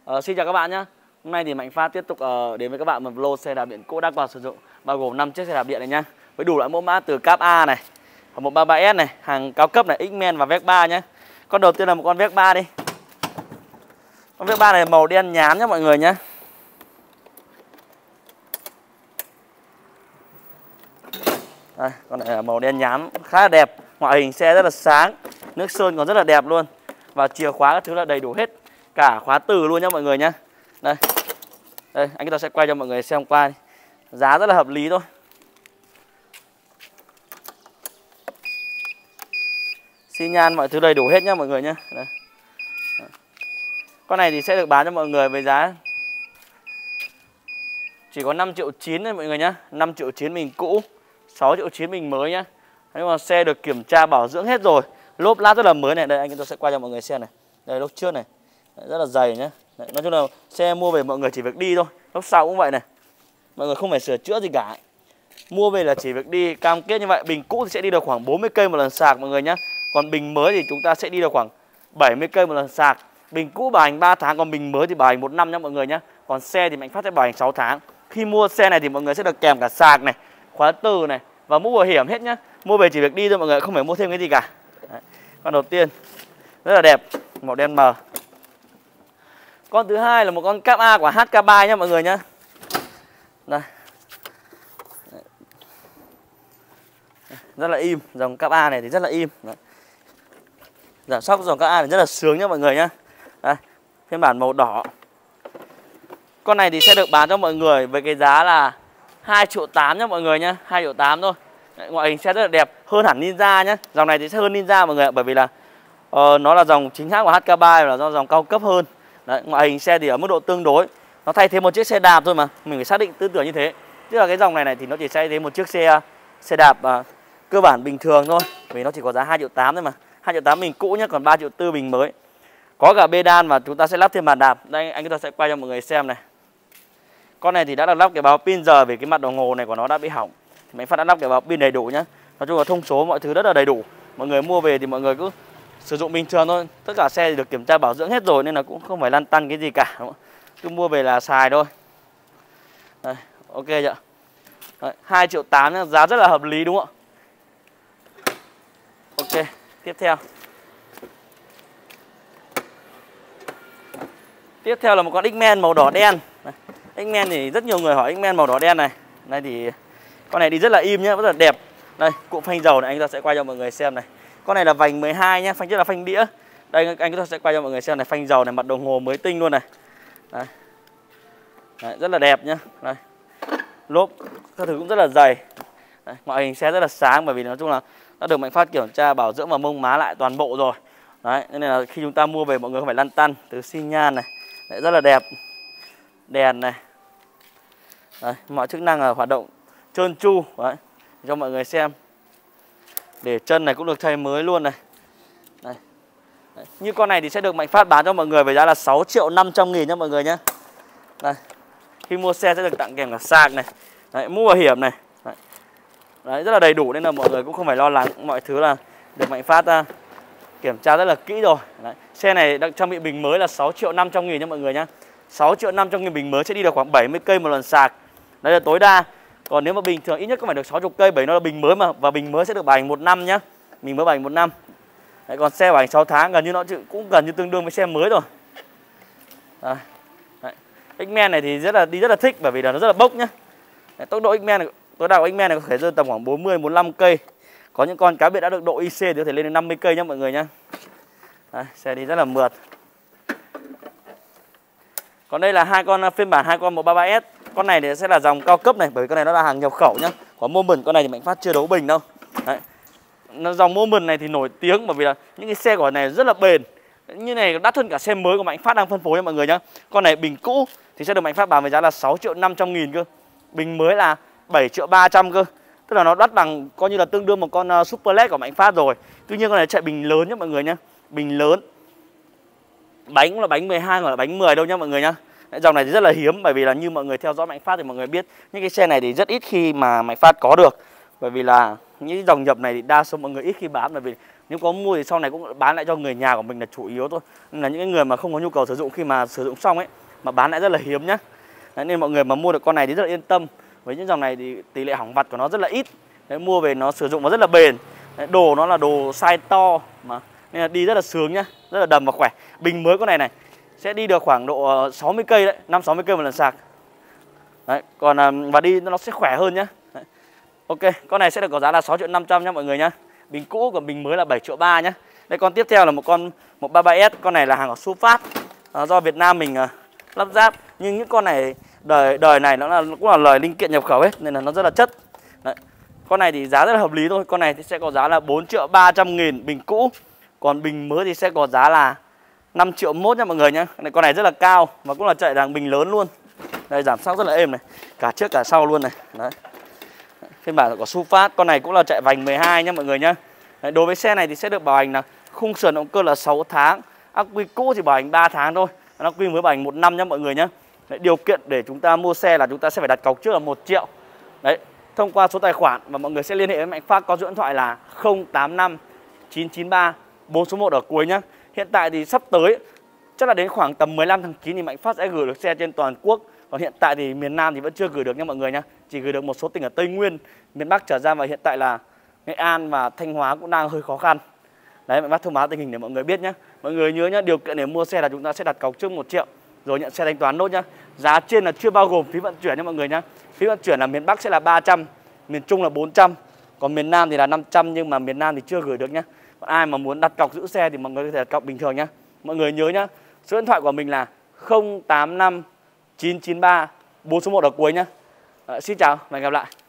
Xin chào các bạn nhé. Hôm nay thì Mạnh Phát tiếp tục đến với các bạn một lô xe đạp điện cũ đã qua sử dụng, bao gồm 5 chiếc xe đạp điện này nhá, với đủ loại mẫu mã từ cáp A này, 133S này, hàng cao cấp này, X-Men và Vex3 nhé. Con đầu tiên là một con Vex3 đi. Con Vex3 này màu đen nhám nhé mọi người nhé. Đây, con này là màu đen nhám khá là đẹp, ngoại hình xe rất là sáng, nước sơn còn rất là đẹp luôn, và chìa khóa các thứ là đầy đủ hết, cả khóa từ luôn nhá mọi người nhá. Đây, anh ta sẽ quay cho mọi người xem qua. Giá rất là hợp lý thôi. Xi nhan mọi thứ đầy đủ hết nhá mọi người nhá. Đây. Con này thì sẽ được bán cho mọi người với giá chỉ có 5,9 triệu thôi mọi người nhá. 5,9 triệu mình cũ, 6,9 triệu mình mới nhá. Nhưng mà xe được kiểm tra bảo dưỡng hết rồi, lốp lát rất là mới này. Đây anh tôi sẽ quay cho mọi người xem này. Đây lốp trước này, rất là dày nhá. Đấy, nói chung là xe mua về mọi người chỉ việc đi thôi. Lốp sau cũng vậy này, mọi người không phải sửa chữa gì cả. Mua về là chỉ việc đi, cam kết như vậy. Bình cũ thì sẽ đi được khoảng 40 cây một lần sạc mọi người nhá. Còn bình mới thì chúng ta sẽ đi được khoảng 70 cây một lần sạc. Bình cũ bảo hành 3 tháng, còn bình mới thì bảo hành 1 năm nhá mọi người nhá. Còn xe thì Mạnh Phát sẽ bảo hành 6 tháng. Khi mua xe này thì mọi người sẽ được kèm cả sạc này, khóa từ này và mũ bảo hiểm hết nhá. Mua về chỉ việc đi thôi mọi người, không phải mua thêm cái gì cả. Đấy. Con đầu tiên rất là đẹp, màu đen mờ. Con thứ hai là một con cáp A của HK3 nhá mọi người nhá. Đây. Rất là im, dòng cáp A này thì rất là im. Đấy. Giảm sóc dòng cáp A này rất là sướng nhá mọi người nhá. Đây, phiên bản màu đỏ. Con này thì sẽ được bán cho mọi người với cái giá là 2,8 triệu nhá mọi người nhá, 2,8 triệu thôi. Đấy, ngoại hình xe rất là đẹp, hơn hẳn Ninja nhá. Dòng này thì sẽ hơn Ninja mọi người ạ, bởi vì là nó là dòng chính hãng của HK3, là do dòng cao cấp hơn. Đấy, ngoại hình xe thì ở mức độ tương đối. Nó thay thế một chiếc xe đạp thôi mà, mình phải xác định tư tưởng như thế. Tức là cái dòng này thì nó chỉ thay thế một chiếc xe đạp cơ bản bình thường thôi, vì nó chỉ có giá 2,8 triệu thôi mà. 2,8 triệu mình cũ nhá, còn 3,4 triệu mình mới. Có cả bê đan và chúng ta sẽ lắp thêm bàn đạp. Đây anh ta sẽ quay cho mọi người xem này. Con này thì đã được lắp cái báo pin giờ, vì cái mặt đồng hồ này của nó đã bị hỏng. Mạnh Phát đã lắp cái báo pin đầy đủ nhá. Nói chung là thông số mọi thứ rất là đầy đủ. Mọi người mua về thì mọi người cứ sử dụng bình thường thôi. Tất cả xe thì được kiểm tra bảo dưỡng hết rồi nên là cũng không phải lăn tăn cái gì cả, đúng không? Cứ mua về là xài thôi. Đây, ok chưa? 2,8 triệu nhá, giá rất là hợp lý đúng không ạ? Ok, tiếp theo. Tiếp theo là một con X-Men màu đỏ đen. X-Men thì rất nhiều người hỏi X-Men màu đỏ đen này. Đây thì con này đi rất là im nhá, rất là đẹp. Đây, cụm phanh dầu này anh ta sẽ quay cho mọi người xem này. Con này là vành 12 nhá, phanh trước là phanh đĩa. Đây anh ta sẽ quay cho mọi người xem này, phanh dầu này, mặt đồng hồ mới tinh luôn này. Đấy. Đấy, rất là đẹp nhá. Đây. Lốp các thứ cũng rất là dày. Đấy, ngoại hình xe rất là sáng, bởi vì nói chung là đã được Mạnh Phát kiểm tra bảo dưỡng và mông má lại toàn bộ rồi. Đấy, nên là khi chúng ta mua về mọi người không phải lăn tăn. Từ xi nhan này, đấy, rất là đẹp. Đèn này. Đấy, mọi chức năng là hoạt động trơn tru. Đấy, cho mọi người xem. Để chân này cũng được thay mới luôn này. Đây. Đấy. Như con này thì sẽ được Mạnh Phát bán cho mọi người với giá là 6,5 triệu nhá mọi người nhé. Đây. Khi mua xe sẽ được tặng kèm cả sạc này. Đấy, mũ bảo hiểm này. Đấy, rất là đầy đủ nên là mọi người cũng không phải lo lắng. Mọi thứ là được Mạnh Phát kiểm tra rất là kỹ rồi. Đấy. Xe này đang trang bị bình mới là 6,5 triệu nhá mọi người nhé. 6,5 triệu bình mới sẽ đi được khoảng 70 cây một lần sạc. Đấy là tối đa. Còn nếu mà bình thường ít nhất cũng phải được 60 cây, bởi nó là bình mới mà. Và bình mới sẽ được bảo hành 1 năm nhá. Mình mới bảo hành 1 năm. Đấy, còn xe bảo hành 6 tháng gần như nó cũng gần như tương đương với xe mới rồi. Đấy. X-Men này thì rất là thích, bởi vì là nó rất là bốc nhá. Đấy, tốc độ X-Men này, tối đa của X-Men này có thể rơi tầm khoảng 40-45 cây. Có những con cá biệt đã được độ IC thì có thể lên đến 50 cây nhá mọi người nhá. Đấy, xe đi rất là mượt. Còn đây là hai con phiên bản 133S. Con này thì sẽ là dòng cao cấp này, bởi vì con này nó là hàng nhập khẩu nhá. Có Moment, con này thì Mạnh Phát chưa đấu bình đâu. Đấy. Dòng Moment này thì nổi tiếng bởi vì là những cái xe của này rất là bền. Như này đắt hơn cả xe mới của Mạnh Phát đang phân phối nha mọi người nhá. Con này bình cũ thì sẽ được Mạnh Phát bán với giá là 6,5 triệu cơ. Bình mới là 7,3 triệu cơ. Tức là nó đắt bằng coi như là tương đương một con Super LED của Mạnh Phát rồi. Tuy nhiên con này chạy bình lớn nhá mọi người nhá. Bình lớn. Bánh cũng là bánh 12 hoặc là bánh 10 đâu nhá mọi người nhá. Dòng này thì rất là hiếm, bởi vì là như mọi người theo dõi Mạnh Phát thì mọi người biết những cái xe này thì rất ít khi mà Mạnh Phát có được. Bởi vì là những dòng nhập này thì đa số mọi người ít khi bán, bởi vì Nếu có mua thì sau này cũng bán lại cho người nhà của mình là chủ yếu thôi. Nên là những cái người mà không có nhu cầu sử dụng khi mà sử dụng xong ấy mà bán lại rất là hiếm nhá. Đấy, nên mọi người mà mua được con này thì rất là yên tâm. Với những dòng này thì tỷ lệ hỏng vặt của nó rất là ít. Đấy, mua về nó sử dụng nó rất là bền. Đấy, đồ nó là đồ size to mà nên là đi rất là sướng nhá, rất là đầm và khỏe. Bình mới con này sẽ đi được khoảng độ 60 cây đấy, 5-60 cây một lần sạc. Đấy, còn và đi nó sẽ khỏe hơn nhá. Đấy. Ok, con này sẽ được có giá là 6.500.000 nhá mọi người nhá. Bình cũ còn bình mới là 7.300.000 nhá. Đây con tiếp theo là một con 133S, con này là hàng của Supat. Do Việt Nam mình lắp ráp, nhưng những con này đời này nó cũng là lời linh kiện nhập khẩu hết nên là nó rất là chất. Đấy. Con này thì giá rất là hợp lý thôi. Con này thì sẽ có giá là 4.300.000 bình cũ. Còn bình mới thì sẽ có giá là 5.100.000 nha mọi người nhá. Con này rất là cao và cũng là chạy đằng bình lớn luôn. Đây, giảm sóc rất là êm này, cả trước cả sau luôn này. Đấy. Phiên bản của Supat, con này cũng là chạy vành 12 nhá mọi người nhá. Đấy, đối với xe này thì sẽ được bảo hành là khung sườn động cơ là 6 tháng, ắc quy cũ thì bảo hành 3 tháng thôi, ắc quy mới bảo hành 1 năm nhá mọi người nhá. Đấy, điều kiện để chúng ta mua xe là chúng ta sẽ phải đặt cọc trước là 1 triệu. Đấy, thông qua số tài khoản và mọi người sẽ liên hệ với Mạnh Phát có số điện thoại là 085 993 4 số 1 ở cuối nhá. Hiện tại thì sắp tới chắc là đến khoảng tầm 15 tháng 9 thì Mạnh Phát sẽ gửi được xe trên toàn quốc. Còn hiện tại thì miền Nam thì vẫn chưa gửi được nha mọi người nhá. Chỉ gửi được một số tỉnh ở Tây Nguyên, miền Bắc trở ra, và hiện tại là Nghệ An và Thanh Hóa cũng đang hơi khó khăn. Đấy, Mạnh Phát thông báo tình hình để mọi người biết nhá. Mọi người nhớ nhá, điều kiện để mua xe là chúng ta sẽ đặt cọc trước 1 triệu rồi nhận xe thanh toán nốt nhá. Giá trên là chưa bao gồm phí vận chuyển nha mọi người nhá. Phí vận chuyển là miền Bắc sẽ là 300, miền Trung là 400, còn miền Nam thì là 500, nhưng mà miền Nam thì chưa gửi được nhá. Còn ai mà muốn đặt cọc giữ xe thì mọi người có thể đặt cọc bình thường nhá. Mọi người nhớ nhá, số điện thoại của mình là 085 993 4 số 1 ở cuối nhá. Xin chào và hẹn gặp lại.